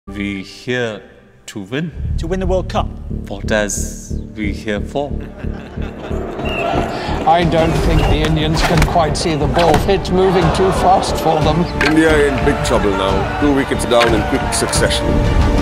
We here to win. To win the World Cup? What as we here for? I don't think the Indians can quite see the ball. It's moving too fast for them. India in big trouble now. 2 wickets down in quick succession.